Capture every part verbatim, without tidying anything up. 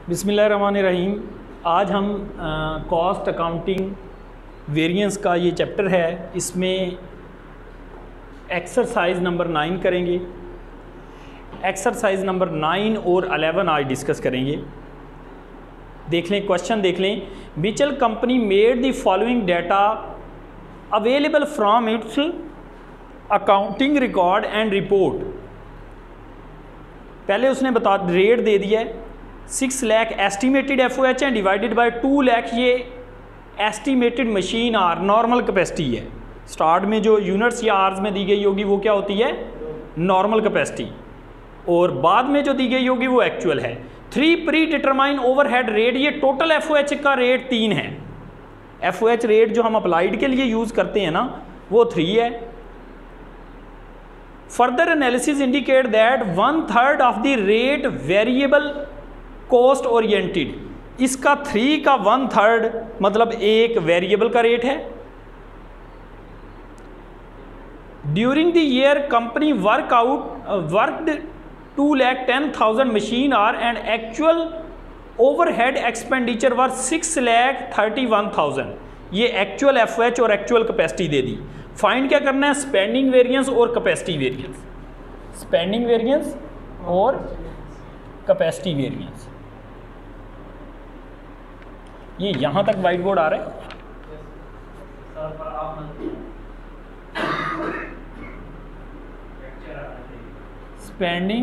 बिस्मिल्लाहिर्रहमानिर्रहीम। आज हम कॉस्ट अकाउंटिंग वेरिएंस का ये चैप्टर है, इसमें एक्सरसाइज नंबर नाइन करेंगे। एक्सरसाइज नंबर नाइन और अलेवन आज डिस्कस करेंगे। देख लें, क्वेश्चन देख लें। बिचल company made the following data available from its accounting record and report. पहले उसने बता रेट दे दिया है six lakh estimated F O H है डिवाइडेड बाई टू लैख ये estimated machine hour normal capacity है। स्टार्ट में जो यूनिट्स या आर्स में दी गई होगी वो क्या होती है, नॉर्मल कैपेसिटी, और बाद में जो दी गई होगी वो एक्चुअल है। Three pre determine overhead rate, ये टोटल एफ ओ एच का रेट तीन है। एफ ओ एच रेट जो हम अप्लाइड के लिए यूज़ करते हैं ना वो थ्री है। Further analysis indicate that one third of the rate variable cost oriented. इसका थ्री का वन थर्ड मतलब एक वेरिएबल का रेट है। During the year company work out worked two lakh ten thousand machine hour and actual overhead expenditure were six lakh thirty one thousand. ये actual F O H और actual capacity दे दी। Find क्या करना है, स्पेंडिंग वेरिएंस और capacity variance. Spending variance और capacity variance. ये यहां तक व्हाइट बोर्ड आ रहा है। स्पेंडिंग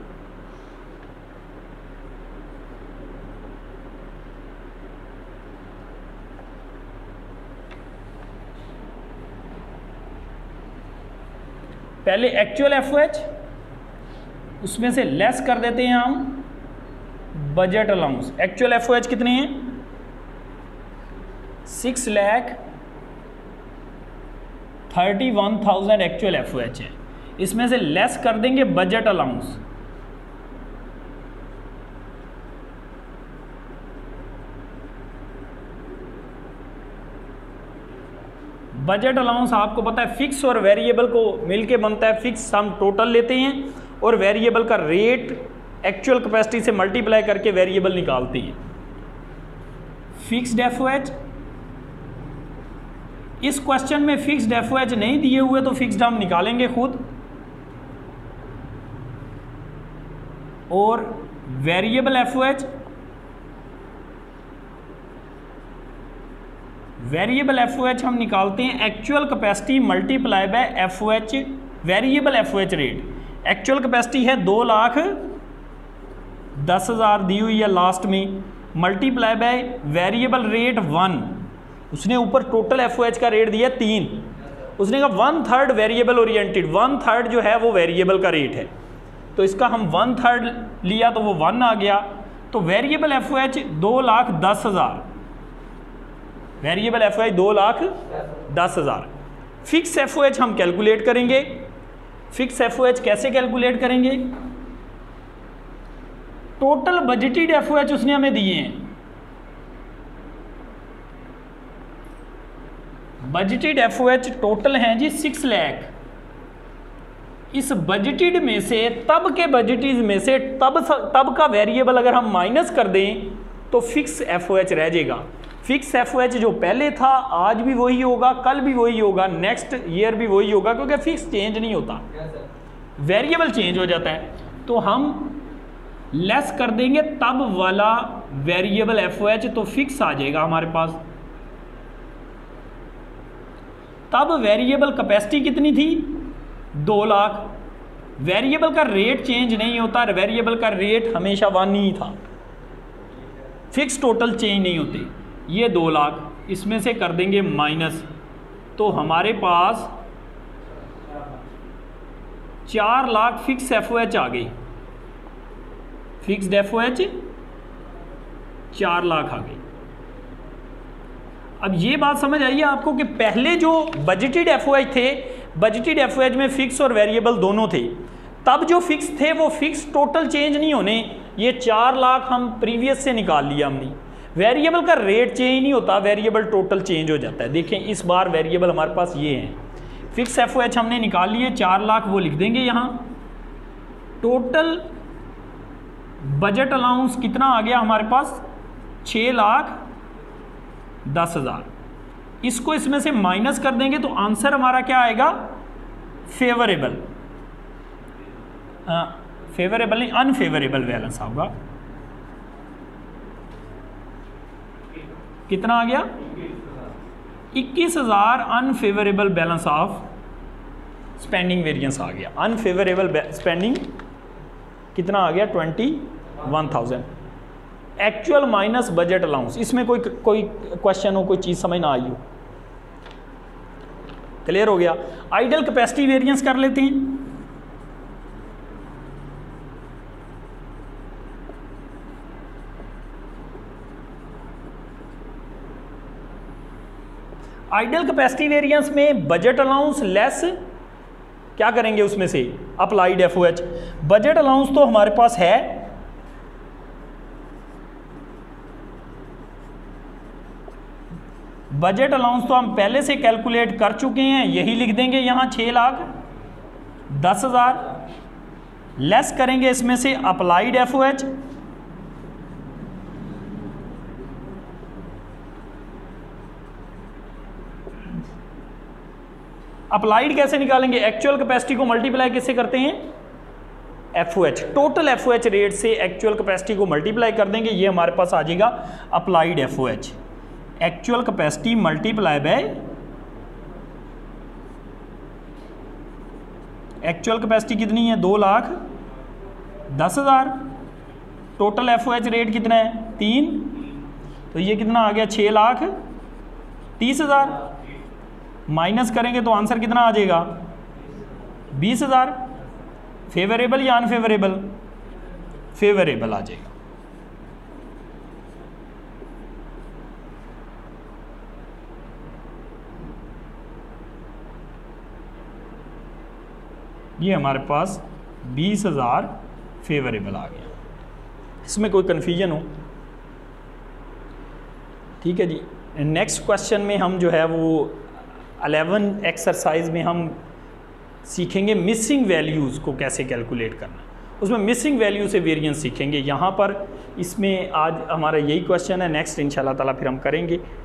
पहले एक्चुअल एफ ओ एच, उसमें से लेस कर देते हैं हम budget allowance. Actual F O H कितने हैं, six lakh thirty one thousand actual F O H है। इसमें से लेस कर देंगे बजट अलाउंस। बजट अलाउंस आपको पता है फिक्स और वेरिएबल को मिलके बनता है। फिक्स हम टोटल लेते हैं और वेरिएबल का रेट एक्चुअल कैपेसिटी से मल्टीप्लाई करके वेरिएबल निकालते हैं। फिक्स्ड एफ ओ एच, इस क्वेश्चन में फिक्स्ड एफ ओ एच नहीं दिए हुए तो फिक्स्ड हम निकालेंगे खुद। और variable F O H, variable F O H हम निकालते हैं actual capacity multiply by F O H, variable F O H rate. Actual capacity है दो लाख दस हज़ार दी हुई है लास्ट में, multiply by variable rate one. उसने ऊपर टोटल एफ ओ एच का रेट दिया तीन, उसने कहा one third variable oriented, one third जो है वो वेरिएबल का रेट है, तो इसका हम वन थर्ड लिया तो वो वन आ गया। तो वेरिएबल एफ ओ एच दो लाख दस हज़ार, वेरिएबल एफ ओ एच दो लाख दस हज़ार। फिक्स एफ ओ एच हम कैलकुलेट करेंगे। फिक्स एफ ओ एच कैसे कैलकुलेट करेंगे, total budgeted F O H उसने हमें दिए हैं। Budgeted F O H total हैं जी सिक्स लैख। इस बजटेड में से, तब के बजटेड में से तब तब का वेरिएबल अगर हम माइनस कर दें तो फिक्स एफ ओ एच रह जाएगा। फिक्स एफ ओ एच जो पहले था आज भी वही होगा, कल भी वही होगा, नेक्स्ट ईयर भी वही होगा, क्योंकि फिक्स चेंज नहीं होता, वेरिएबल चेंज हो जाता है। तो हम लेस कर देंगे तब वाला वेरिएबल एफ ओ एच, तो फिक्स आ जाएगा हमारे पास। तब वेरिएबल कैपेसिटी कितनी थी, दो लाख। वेरिएबल का रेट चेंज नहीं होता, वेरिएबल का रेट हमेशा वन ही था, फिक्स टोटल चेंज नहीं होते। ये दो लाख, इसमें से कर देंगे माइनस, तो हमारे पास चार lakh fix F O H आ गई। फिक्स्ड एफ ओ एच चार लाख आ गई। अब ये बात समझ आइए आपको कि पहले जो बजटेड एफ ओ एच थे, बजटेड एफ ओ एच में फिक्स और वेरिएबल दोनों थे। तब जो फिक्स थे वो फिक्स टोटल चेंज नहीं होने, ये चार लाख हम प्रीवियस से निकाल लिया हमने। वेरिएबल का रेट चेंज नहीं होता, वेरिएबल टोटल चेंज हो जाता है। देखें इस बार वेरिएबल हमारे पास ये हैं। फिक्स एफ ओ एच हमने निकाल लिए चार लाख, वो लिख देंगे यहाँ। टोटल बजट अलाउंस कितना आ गया हमारे पास, छः लाख दस हज़ार। इसको इसमें से माइनस कर देंगे तो आंसर हमारा क्या आएगा, फेवरेबल, फेवरेबल नहीं अनफेवरेबल बैलेंस होगा। कितना आ गया, इक्कीस हज़ार unfavourable balance of spending variance आ गया। अनफेवरेबल स्पेंडिंग कितना आ गया, twenty one thousand. Actual minus budget allowance, इसमें कोई कोई क्वेश्चन हो, कोई चीज़ समझ ना आई हो, क्लियर हो गया। आइडल कैपेसिटी वेरिएंस कर लेते हैं। आइडल कैपेसिटी वेरिएंस में बजट अलाउंस लेस क्या करेंगे, उसमें से अप्लाइड एफओएच। बजट अलाउंस तो हमारे पास है, बजट अलाउंस तो हम पहले से कैलकुलेट कर चुके हैं, यही लिख देंगे यहां छह लाख दस हजार, लेस करेंगे इसमें से अप्लाइड एफओएच। अप्लाइड कैसे निकालेंगे, एक्चुअल कैपेसिटी को मल्टीप्लाई किससे करते हैं, एफओएच, टोटल एफओएच रेट से एक्चुअल कैपेसिटी को मल्टीप्लाई कर देंगे, ये हमारे पास आ जाएगा applied F O H. Actual capacity multiply by actual capacity कितनी है, दो लाख दस हजार, टोटल एफओएच रेट कितना है, तीन, तो ये कितना आ गया, छह लाख तीस हजार। माइनस करेंगे तो आंसर कितना आ जाएगा, बीस हजार। फेवरेबल या अनफेवरेबल, फेवरेबल आ जाएगा। ये हमारे पास बीस हजार फेवरेबल आ गया। इसमें कोई कन्फ्यूजन हो, ठीक है जी। नेक्स्ट क्वेश्चन में हम जो है वो अलेवन एक्सरसाइज में हम सीखेंगे मिसिंग वैल्यूज़ को कैसे कैलकुलेट करना, उसमें मिसिंग वैल्यू से वेरिएंस सीखेंगे। यहाँ पर इसमें आज हमारा यही क्वेश्चन है, नेक्स्ट इंशाल्लाह ताला फिर हम करेंगे।